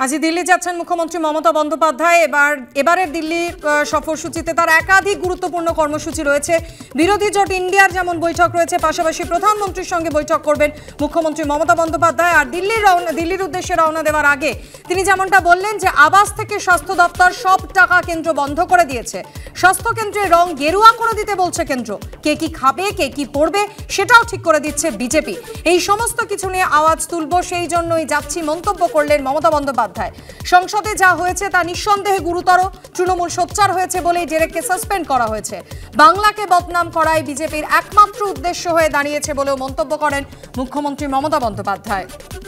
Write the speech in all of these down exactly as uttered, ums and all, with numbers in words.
আজি দিল্লি যাচ্ছেন মুখ্যমন্ত্রী মমতা বন্দ্যোপাধ্যায়। এবার এবারের দিল্লি সফরসূচিতে তার একাধিক গুরুত্বপূর্ণ কর্মসূচি রয়েছে। বিরোধী জোট ইন্ডিয়ার যেমন বৈঠক রয়েছে, পাশাপাশি প্রধানমন্ত্রীর সঙ্গে বৈঠক করবেন মুখ্যমন্ত্রী মমতা বন্দ্যোপাধ্যায়। আর দিল্লির রওনা দিল্লির উদ্দেশ্যে রওনা দেওয়ার আগে তিনি যেমনটা বললেন যে আবাস থেকে স্বাস্থ্য দপ্তর সব টাকা কেন্দ্র বন্ধ করে দিয়েছে। স্বাস্থ্য কেন্দ্রের রং গেরুয়া করে দিতে বলছে কেন্দ্র। কে কি খাবে, কে কি পড়বে সেটাও ঠিক করে দিচ্ছে বিজেপি। এই সমস্ত কিছু নিয়ে আওয়াজ তুলব, সেই জন্যই যাচ্ছি মন্তব্য করলেন মমতা বন্দ্যোপাধ্যায়। সংসদে যা হয়েছে তা নিঃসন্দেহে গুরুতর। তৃণমূল সোচ্চার হয়েছে বলেই ডেরেককে সাসপেন্ড করা হয়েছে। বাংলাকে বদনাম করাই বিজেপির একমাত্র উদ্দেশ্য হয়ে দাঁড়িয়েছে বলেও মন্তব্য করেন মুখ্যমন্ত্রী মমতা বন্দ্যোপাধ্যায়।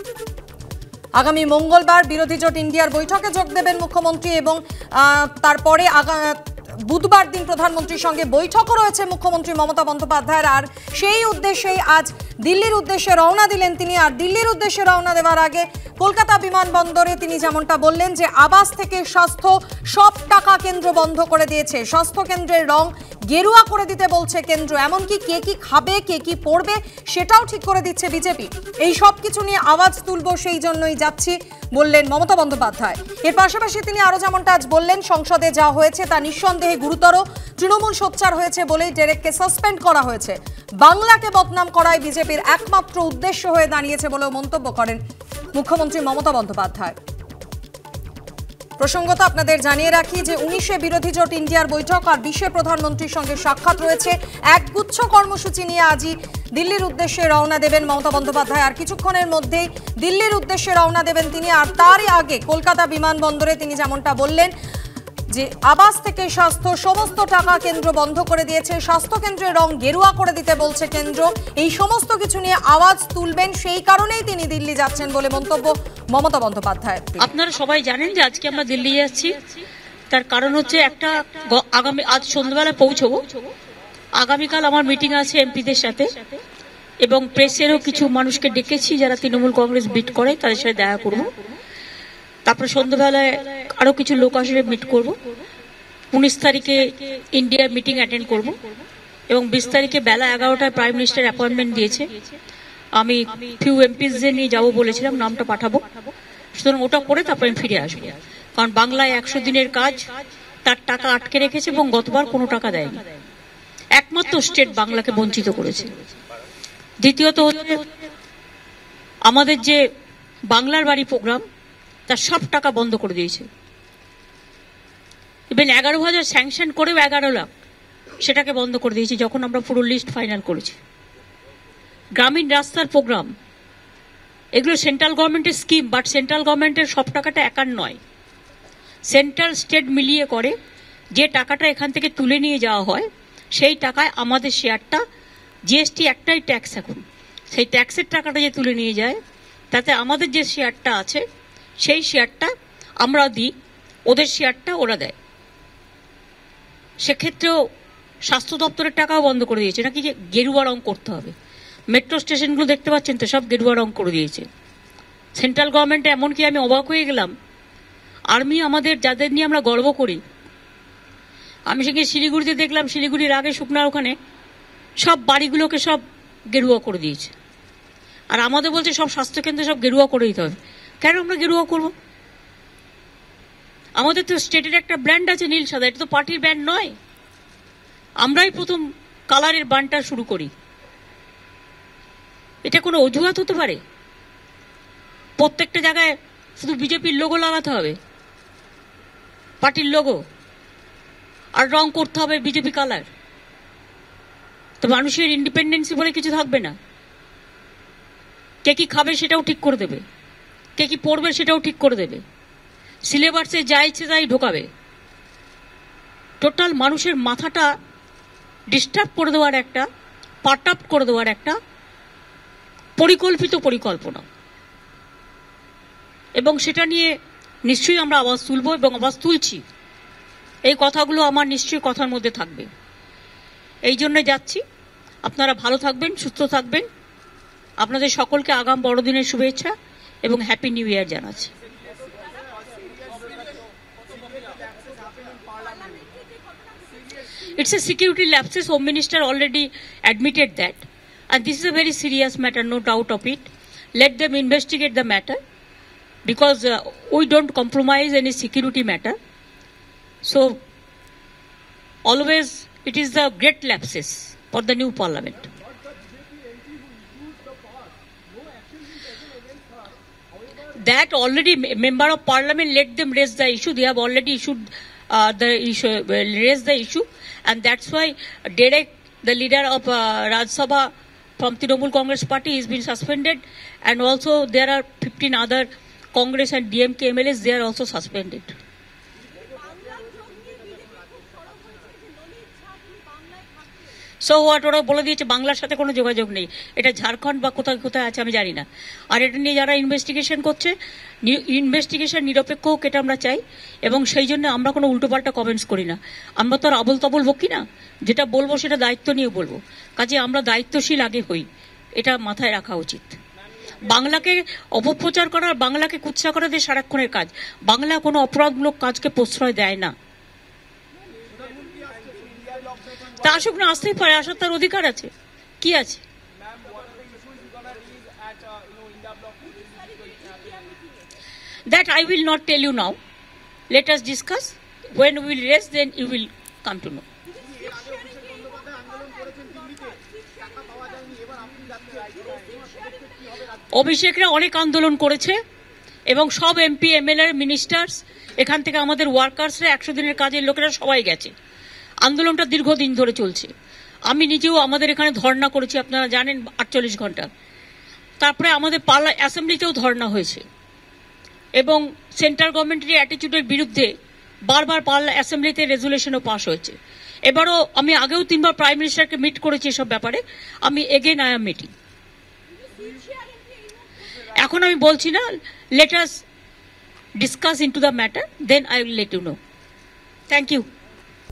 আগামী মঙ্গলবার বিরোধী জোট ইন্ডিয়ার বৈঠকে যোগ দেবেন মুখ্যমন্ত্রী এবং তারপরে বুধবার দিন প্রধানমন্ত্রীর সঙ্গে বৈঠকও রয়েছে মুখ্যমন্ত্রী মমতা বন্দ্যোপাধ্যায়ের। আর সেই উদ্দেশ্যেই আজ দিল্লির উদ্দেশ্যে রওনা দিলেন তিনি। আর দিল্লির উদ্দেশ্যে রওনা দেওয়ার আগে কলকাতা বিমানবন্দরে তিনি যেমনটা বললেন যে আবাস থেকে স্বাস্থ্য সব টাকা কেন্দ্র বন্ধ করে দিয়েছে। স্বাস্থ্য কেন্দ্রের রং গেরুয়া করে দিতে বলছে কেন্দ্র। এমনকি কে কি খাবে, কে কি পড়বে সেটাও ঠিক করে দিচ্ছে বিজেপি। এই সব কিছু নিয়ে আওয়াজ তুলব, সেই জন্যই যাচ্ছি বললেন মমতা বন্দ্যোপাধ্যায়। এর পাশাপাশি তিনি আরো যেমনটা আজ বললেন, সংসদে যা হয়েছে তা নিঃসন্দেহে গুরুতর। তৃণমূল সোচ্চার হয়েছে বলেই ডেরেককে সাসপেন্ড করা হয়েছে। বাংলাকে বদনাম করাই বিজেপির একমাত্র উদ্দেশ্য হয়ে দাঁড়িয়েছে বলেও মন্তব্য করেন মুখ্যমন্ত্রী মমতা বন্দ্যোপাধ্যায়। প্রসঙ্গত আপনাদের জানিয়ে রাখি যে উনিশে বিরোধী জোট ইন্ডিয়ার বৈঠক আর বিশে প্রধানমন্ত্রীর সঙ্গে সাক্ষাৎ রয়েছে। একগুচ্ছ কর্মসূচি নিয়ে আজই দিল্লির উদ্দেশ্যে রওনা দেবেন মমতা বন্দ্যোপাধ্যায়। আর কিছুক্ষণের মধ্যেই দিল্লির উদ্দেশ্যে রওনা দেবেন তিনি। আর তারই আগে কলকাতা বিমানবন্দরে তিনি যেমনটা বললেন যে আবাস থেকে স্বাস্থ্য সমস্ত টাকা কেন্দ্র বন্ধ করে দিয়েছে। স্বাস্থ্য কেন্দ্রের রং গেরুয়া করে দিতে বলছে কেন্দ্র। এই সমস্ত কিছু নিয়ে আওয়াজ তুলবেন, সেই কারণেই তিনি দিল্লি যাচ্ছেন বলে মন্তব্য মমতা বন্দ্যোপাধ্যায়। আপনারা সবাই জানেন যে আজকে আমরা দিল্লি যাচ্ছি, তার কারণ হচ্ছে একটা আগামী আজ সন্ধ্যাবেলা পৌঁছবো। আগামীকাল আমার মিটিং আছে এমপিদের সাথে এবং প্রেসেরও কিছু মানুষকে ডেকেছি যারা তৃণমূল কংগ্রেস বিট করে, তাদের সাথে দেখা করবো। তারপরে সন্ধ্যাবেলায় আরো কিছু লোক আসলে মিট করব। উনিশ তারিখে ইন্ডিয়ার মিটিং অ্যাটেন্ড করব এবং বিশ তারিখে বেলা এগারোটায় প্রাইম মিনিস্টার অ্যাপয়েন্টমেন্ট দিয়েছে। আমি ফিউ এমপিসদের নিয়ে যাবো বলেছিলাম, নামটা পাঠাবো। সুতরাং ওটা করে তারপর আমি ফিরে আসবো। কারণ বাংলায় একশো দিনের কাজ, তার টাকা আটকে রেখেছে এবং গতবার কোনো টাকা দেয়নি। একমাত্র স্টেট বাংলাকে বঞ্চিত করেছে। দ্বিতীয়ত হচ্ছে আমাদের যে বাংলার বাড়ি প্রোগ্রাম, তার সব টাকা বন্ধ করে দিয়েছে। ইভেন এগারো হাজার স্যাংশন করেও এগারো লাখ সেটাকে বন্ধ করে দিয়েছে যখন আমরা পুরো লিস্ট ফাইনাল করেছি। গ্রামীণ রাস্তার প্রোগ্রাম, এগুলো সেন্ট্রাল গভর্নমেন্টের স্কিম, বাট সেন্ট্রাল গভর্নমেন্টের সব টাকাটা একার নয়, সেন্ট্রাল স্টেট মিলিয়ে করে। যে টাকাটা এখান থেকে তুলে নিয়ে যাওয়া হয় সেই টাকায় আমাদের শেয়ারটা, জিএসটি একটাই ট্যাক্স এখন, সেই ট্যাক্সের টাকাটা যে তুলে নিয়ে যায় তাতে আমাদের যে শেয়ারটা আছে সেই শেয়ারটা আমরা দিই, ওদের শেয়ারটা ওরা দেয়। সেক্ষেত্রেও স্বাস্থ্য দপ্তরের টাকাও বন্ধ করে দিয়েছে, নাকি যে গেরুয়া রং করতে হবে। মেট্রো স্টেশনগুলো দেখতে পাচ্ছেন তো, সব গেরুয়া রং করে দিয়েছে সেন্ট্রাল গভর্নমেন্টে। এমনকি আমি অবাক হয়ে গেলাম, আর্মি আমাদের যাদের নিয়ে আমরা গর্ব করি, আমি সেখানে শিলিগুড়িতে দেখলাম, শিলিগুড়ির আগে শুকনার ওখানে সব বাড়িগুলোকে সব গেরুয়া করে দিয়েছে। আর আমাদের বলছে সব স্বাস্থ্যকেন্দ্রে সব গেরুয়া করে দিতে হবে। কেন আমরা গেরুয়া করব? আমাদের তো স্টেটের একটা ব্র্যান্ড আছে নীল সাদা, এটা তো পার্টির ব্র্যান্ড নয়। আমরাই প্রথম কালারের বানটা শুরু করি। এটা কোনো অজুহাত হতে পারে? প্রত্যেকটা জায়গায় শুধু বিজেপির লোগো লাগাতে হবে, পার্টির লোগো, আর রং করতে হবে বিজেপি কালার? তো মানুষের ইন্ডিপেন্ডেন্সি বলে কিছু থাকবে না। কে কি খাবে সেটাও ঠিক করে দেবে, কে কি পড়বে সেটাও ঠিক করে দেবে, সিলেবাসে যা ইচ্ছে তাই ঢোকাবে। টোটাল মানুষের মাথাটা ডিস্টার্ব করে দেওয়ার একটা, পার্ট আপ করে দেওয়ার একটা পরিকল্পিত পরিকল্পনা। এবং সেটা নিয়ে নিশ্চয়ই আমরা আওয়াজ তুলব এবং আওয়াজ তুলছি। এই কথাগুলো আমার নিশ্চয়ই কথার মধ্যে থাকবে। এই জন্য যাচ্ছি। আপনারা ভালো থাকবেন, সুস্থ থাকবেন। আপনাদের সকলকে আগাম বড়দিনের শুভেচ্ছা এবং হ্যাপি নিউ ইয়ার জানাচ্ছি। It's a security lapses. Home Minister already admitted that. And this is a very serious matter, no doubt of it. Let them investigate the matter. because uh, we don't compromise any security matter. So always it is the great lapses for the new parliament. That already member of parliament, let them raise the issue. They have already issued uh, the issue, uh, raised the issue, and that's why Derek, the leader of uh, Rajya Sabha from Trinamool Congress Party, has been suspended, and also there are fifteen other Congress and D M K M L As. They are also suspended. So what, ওরা বলে দিয়েছে বাংলার সাথে কোনো যোগাযোগ নেই। এটা ঝাড়খণ্ড বা কোথায় কোথায় আছে আমি জানি না। আর এটা নিয়ে যারা ইনভেস্টিগেশন করছে, ইনভেস্টিগেশন নিরপেক্ষ হোক, এটা আমরা চাই, এবং সেই জন্য আমরা কোনো উল্টোপাল্টা কমেন্টস করি না। আমরা তো আর আবল তাবল বকি না, যেটা বলবো সেটা দায়িত্ব নিয়ে বলবো। কাজে আমরা দায়িত্বশীল আগে হই, এটা মাথায় রাখা উচিত। বাংলাকে অপপ্রচার করা, বাংলাকে কুৎসা করা দিয়ে সারাক্ষণের কাজ। বাংলা কোনো অপরাধমূলক কাজকে প্রশ্রয় দেয় না। তা আসুক না, আসতেই পারে, আসার তার অধিকার আছে, কি আছে। That I will not tell you now. Let us discuss. When we will raise, then you will come to know. অভিষেকরা অনেক আন্দোলন করেছে, এবং সব এমপি এমএলএ মিনিস্টার্স, এখান থেকে আমাদের ওয়ার্কার্সরা, একশো দিনের কাজের লোকেরা সবাই গেছে। আন্দোলনটা দীর্ঘদিন ধরে চলছে। আমি নিজেও আমাদের এখানে ধর্ণা করেছি, আপনারা জানেন, আটচল্লিশ ঘন্টা। তারপরে আমাদের পার্লা অ্যাসেম্বলিতেও ধর্ণা হয়েছে, এবং সেন্ট্রাল গভর্নমেন্টের অ্যাটিটিউডের বিরুদ্ধে বারবার পার্লা অ্যাসেম্বলিতে রেজুলেশনও পাস হয়েছে। এবারও আমি আগেও তিনবার প্রাইম মিনিস্টারকে মিট করেছি এসব ব্যাপারে। আমি এগেন আই এম মিটিং। এখন আমি বলছি না, let us discuss into the matter, then I will let you know. Thank you.